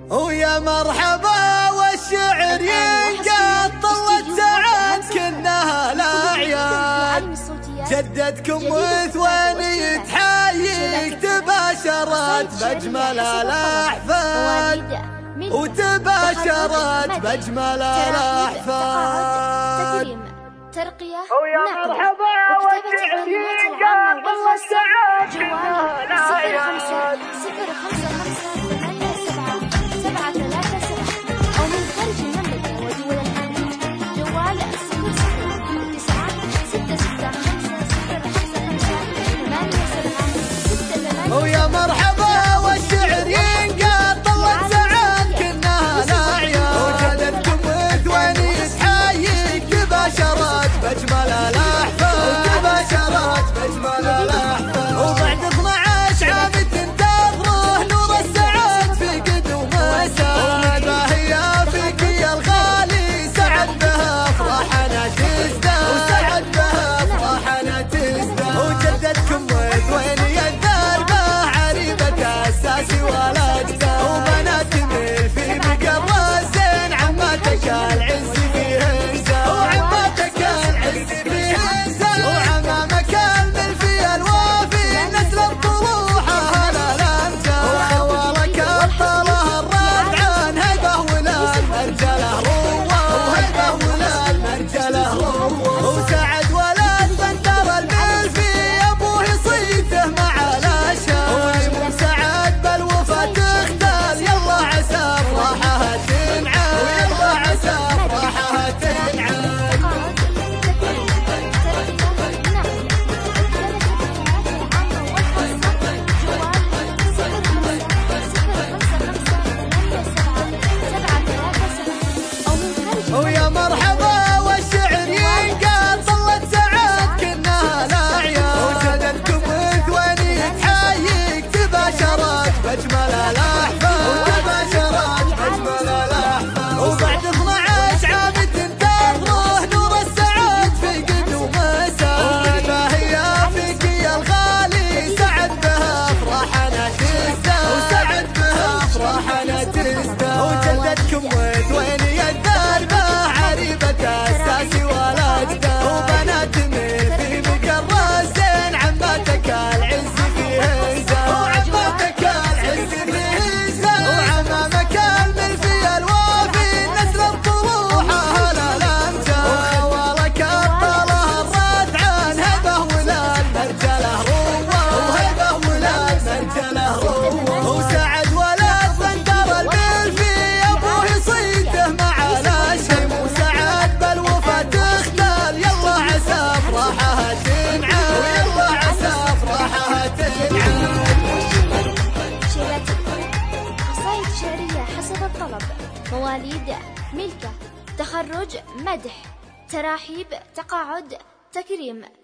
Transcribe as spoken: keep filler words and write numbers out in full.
ويا مرحبا والشعر ينقاد طلت ساعات كنها الأعياد. جدتكم وثواني تحييك تباشرت بأجمل الأحفاد، وتباشرت بأجمل الأحفاد. ترقية ويا مرحبا والشعر ينقاد طلت ساعات كنها الأعياد. صفر خمسة خمسة ثمانية سبعة سبعة ثلاثة سبعة أو من خارج المملكة ودول الخليج جوال صفر صفر تسعة ستة ستة خمسة صفر خمسة خمسة ثمانية سبعة ستة ثمانية. ويا مرحبا والشعر ينقاد طلت ساعات كنها الأعياد. وجدتكم وثواني تحييك تباشرت بأجمل الأحفاد، وتباشرت بأجمل الأحفاد. وبعد اثنا عشر عام تنتظره نور السعاد في قدوم مساد، هي فيك يا الغالي سعد بها افراحنا تزداد، وسعد بها افراحنا تزداد. وجدتكم وثواني الدربه عريبه الساس والاجداد، وبنات في مقر الزين عماتك العز فيه انزال، وعماتك العز فيه انزال. وعمامك الملفي الوافي نسل الطلوح اهل الامجاد، وحوالك ابطاله الرد عن هيبه ولا المرجله رواه، وهيبه ولا المرجله رواه. وسعد ولد بندر الملفي ابوه يصيده مع الاشهاد، ويمو سعد بالوفا تختال يلا عسى افراحها تنعاد، ويلا عسى افراحها تنعاد. ويا مرحبا والشعر ينقاد طلت ساعات كنها الأعياد. وجدتكم وثواني تحييك تباشرت بأجمل الأحفاد، وتباشرت بأجمل الأحفاد. وبعد اثنا عشر عام تنتظره نور السعاد في قدوم مساد، هي فيك يا الغالي سعد بها افراحنا تزداد، وسعد بها افراحنا تزداد. وجدتكم وثواني الدربه عريبه الساس والاجداد، وبنات في مقر الزين عماتك العز فيه انزال، وعماتك العز فيه انزال. وعمامك الملفي الوافي نسل الطلوح اهل الامجاد، وخوالك ابطاله الرد عن هيبه ولا المرجله رواه، وهيبه ولا المرجله رواه. وسعد ولد بندر الملفي ابوه يصيده مع الاشهاد، وسعد بالوفا تختال يلا عسى افراحها تنعاد، ويلا عسى افراحها تنعاد. قصائد شعرية حسب الطلب، مواليد، ملكة، تخرج، مدح، تراحيب، تقاعد، تكريم.